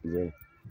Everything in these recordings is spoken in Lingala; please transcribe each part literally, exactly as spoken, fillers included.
Yeah.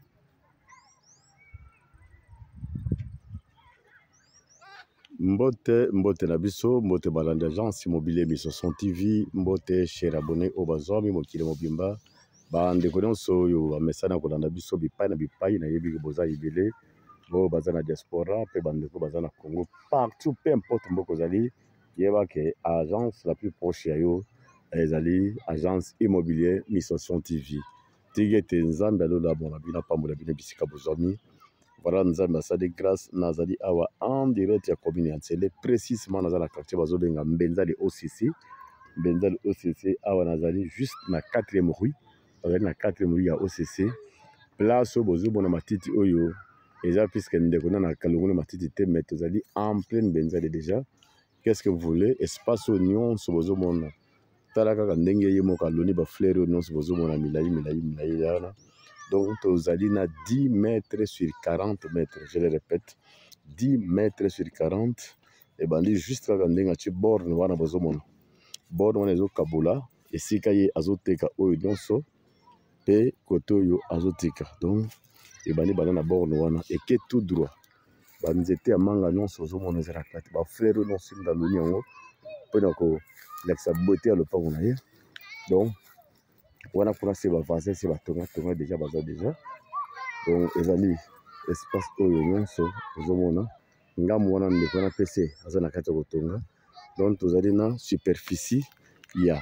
Mbote, mbote na biso, mbote balandi agence immobilier Misoson T V, mbote cher abonné au bazomi mokile mobimba, bande kononso oyo bamesana kolanda biso bipai na bipai na yebi boza ibele, bo baza na diaspora pe bande ko baza na Congo, partout peu importe mboko zali, yeba ke agence la plus proche ya yo ezali agence immobilier Misoson T V. Tigete nzambe alola bona bina pambola bina bisika bozomi. Voilà, nous avons des grâce Nazali Awa en direct à commune Ansele, précisément dans la quartier Bazobenga Mbenzali O C C, Mbenzali O C C, Awa Nazali juste na quatrième rue, dans la quatrième rue à O C C, place au Bozo Bona Matiti Oyo, et ça puisque nous déconnons na Kalungu Matiti Te, mais vous allez en pleine Mbenzali déjà. Qu'est-ce que vous voulez? Espace oignon sur Bozo Bona. Talaka Kandenge Yemo Kaloni ba fleur non sur Bozo Bona Milayi Milayi Milayi Yana. Donc, vous allez à dix mètres sur quarante mètres. Je le répète, dix mètres sur quarante. Et bien, juste quand on est bord, on a besoin de bord, on est au Kabula. Et si on est azoteka ou yonso, et koto yo azoteka. Donc, et bien, on est bord, on et que tout droit. On était à manga non sur zo mon ezrakat. Ba frère non sim dans l'union. Pendant que l'exa beauté à le pas on a. Donc, on a pour c'est va passer c'est va tourner tourner déjà bazar déjà. Donc ezali espace oyo nyonso ozomona ngamu wana ndeko na P C aza na kati ya kotonga. Donc tozali na superficie ya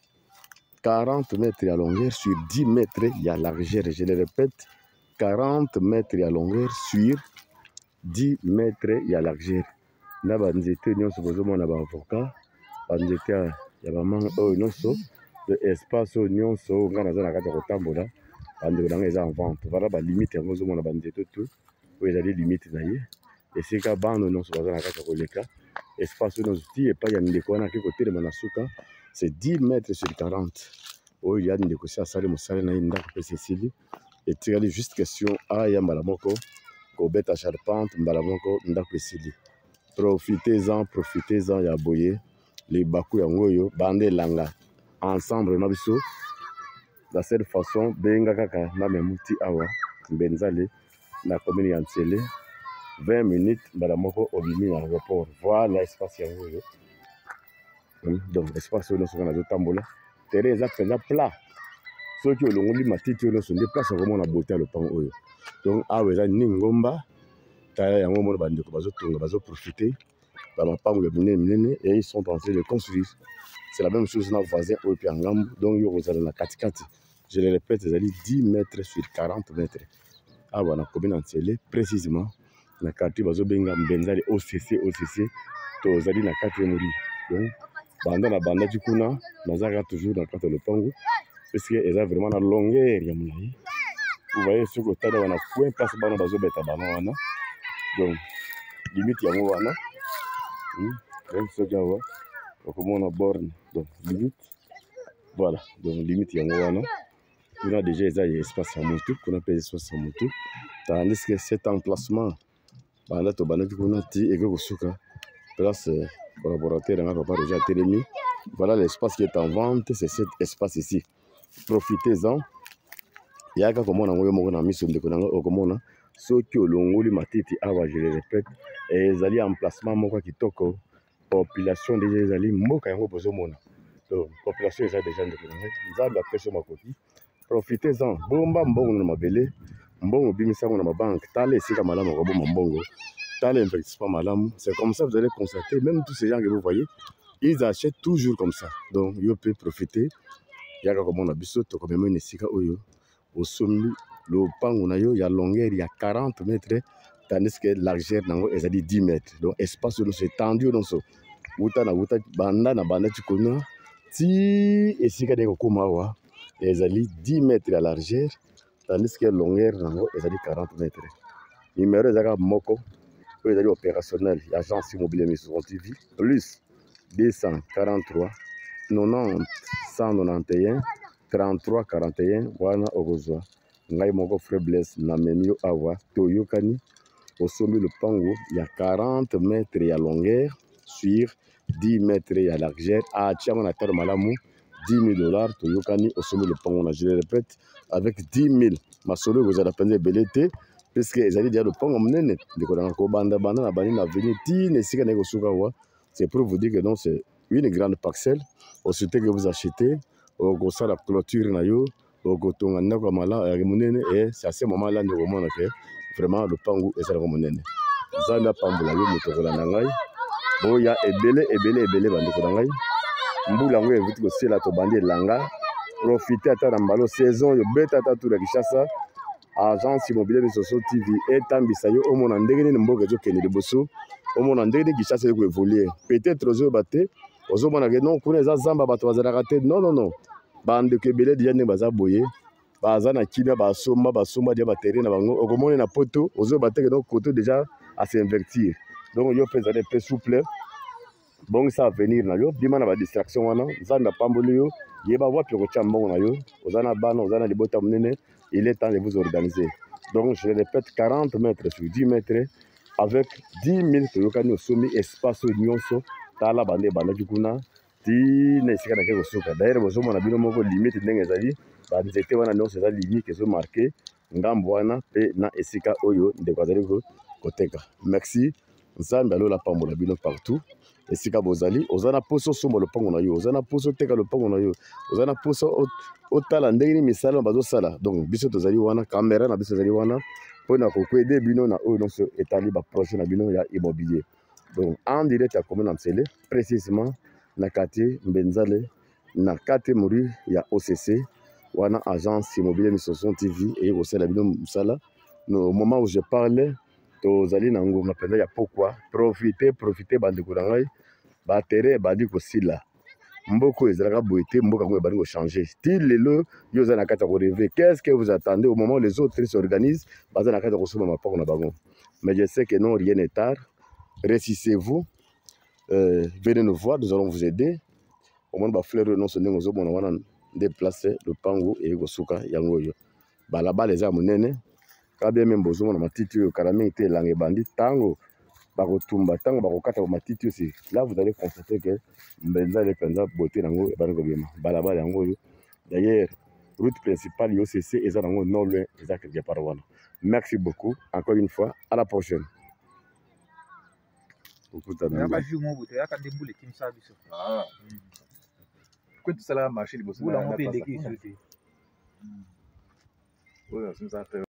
quarante mètres à longueur sur dix mètres ya largeur. Je le répète, quarante mètres à longueur sur dix mètres ya largeur. Na ba nzete nyonso bozomona ba avocat ba nzete ya ba manga oyo nyonso de espace oyo nyonso ngana aza na kati ya kotambola. Bande dans les en vente. Voilà la limite à nos hommes bandé tout. Oui, j'ai des limites d'ailleurs. Et c'est qu'à bande non sur la carte coleka. Espace nos outils et pas y a une décoration à côté de Manasuka. C'est dix mètres sur quarante. Oui, il y a une décoration à salle Moussale na inda P C C. Et tu as juste question à ya Malamoko. Kobeta charpente Malamoko nda P C C. Profitez-en, profitez-en ya boye. Les bakou yangoyo bande langa. Ensemble nabiso. De cette façon, benga kaka na memuti awa Mbenzali na commune ya Nsele vingt minutes balamoko obimi à l'aéroport. Voilà espace yango yo. Donc espace oyo soka na zotambola. Terrain eza penza plat. Soki olongoli matiti oyo so déplace vraiment na beauté à lopango oyo. Donc awa eza ningomba tala yango mo bandeko bazotonga bazo profiter ba mapango ya minene minene et ils sont en train de construire. C'est la même chose dans le voisin au Piangambu. Donc, vous avez la kati kati. Je le répète, vous avez dix mètres sur quarante mètres. Ah, voilà, combien en télé, précisément. La quartier Bazobenga Mbenzali O C C, O C C. Vous avez la quatrième rue. Donc, pendant la bande du Kuna, nous avons toujours dans le cadre de Pango. Parce qu'ils ont vraiment la longueur. Vous voyez, ce côté, on a point passe par le Bazobeta Banana. Donc, limite, il y a un wana. Donc, ce gars, comment on a borne, donc limite, voilà, donc limite il y a un on a déjà des espaces à moto, qu'on appelle espace à moto, tandis que cet emplacement, là tu banane qu'on a dit et que vous souka, place collaborateur dans papa déjà télémi, voilà l'espace qui est en vente, c'est cet espace ici, profitez-en, il y a comme on a envoyé mon ami sur le canal au commun, ceux qui ont l'ongoli matiti, ah je le répète, et ils allaient en placement mon qui toko. Population déjà les alliés moka yango bozomona donc population déjà déjà ndekona nzambe apesa makoti profitez-en bomba mbongo na mabele mbongo bimisango na mabanque tala esika malamu ko bomba mbongo tala investissement malamu c'est comme ça vous allez constater même tous ces gens que vous voyez ils achètent toujours comme ça donc yo peut profiter yaka comme on a biso to comme même esika oyo osomi lopango na yo ya longueur ya quarante mètres. Tandis que largeur nango ezali dix mètres. Donc espace où c'est tendu dans so. Wuta na wuta banda na banda tikona ti esika de kokoma wa ezali dix mètres à largeur tandis que longueur nango ezali quarante mètres. Numéro ezaka moko oyo ezali opérationnel agence immobilier Misoson T V plus deux cent quarante-trois quatre-vingt-dix cent quatre-vingt-onze trente-trois quarante et un wana okozwa ngai moko frère Blaise na memio awa toyokani. Au sommet le pango, il y a quarante mètres à longueur sur dix mètres à largeur. Ah, tiens, on a terre malamu. dix mille dollars toyokani osomi lopango na je le répète avec dix mille masolo kozala penza ebele te puisque ezali déjà lopango monene ndeko na kobanda banda na bani na avenir ti na esika na kosuka wa c'est pour vous dire que donc c'est une grande parcelle aussitôt que vous achetez okosala clôture na yo okotonga ndako ya mala ya monene et c'est à ce moment là ndeko mona que vraiment lopango ezalaka monene nzambe apambola yo moto kolanda ngai boya ebele ebele ebele bandeko na ngai mbula yango evuti kosila tobandi elanga profite ata na mbalo saison yo beta ata tour ya Kinshasa agence immobilière Misoso T V etambisa yo omona ndenge nini mboka ezokende liboso omona ndenge nini Kinshasa ekoevolue peut-être ozoyeba te ozomona ke non kuna eza zamba bato bazalaka te non non non bandeko ebele deja ndenge baza boye baza na kimia basomba basomba dia baterrain na bango okomona na poto ozoyeba te ke donc koto déjà à s'invertir donc yo mpe ezali mpe souple bon ça venir na yo bima na ba distraction wana nzambe apamboli yo yeba wapi okotya mbongo na yo oza na bana oza na libota monene il est temps de vous organiser donc je le répète quarante mètres sur dix mètres avec dix mille toyokani osomi espace nyonso tala bande bandaki kuna ti na esika na ke kosuka d'ailleurs bozomona bino moko limite ndenge ezali banzete wana nyonso eza limite ezomarke ngambo wana mpe na esika oyo ndeko azali koteka merci nzambe alola pambola bino partout esika bozali oza na poso somba lopango na yo oza na poso teka lopango na yo oza na poso otala ndenge nini misala bazosala donc biso tozali wana kamera na biso ezali wana mpona kokwede bino na oyo nyonso etali baprojet na bino ya immobilier donc en direct ya commune na Msele précisément na quartier Mbenzale na quartier Muri ya O C C wana agence immobilière Misoso T V eye kosala bino mosala no moment où je parle tozali na ngonga mpenza ya pokwa profite profite bandeko na ngai batere ebandi kosila mboka oyo ezalaka boye te mboka yango ebandi kochange ti lelo yo oza na kati ya koreve qu'est-ce que vous attendez au moment où les autres s'organisent baza na kati ya kosomba mapoko na bango mais je sais que non rien n'est tard réussissez-vous euh, venez nous voir nous allons vous aider au moins bafleur nyonso ndenge ozomona wana nde place lopango eye kosuka yango oyo balabala eza monene kabia même bozomona matiti oyo kala mingi te elanga ebandi ntango bakotumba ntango bakokata matiti oyo là vous allez constater que Mbenzale penza beauté nango ebandi kobima balabala yango oyo d'ailleurs route principale yo C C eza nango non loin eza quelque part wana merci beaucoup encore une fois à la prochaine Quanto será a marcha de você?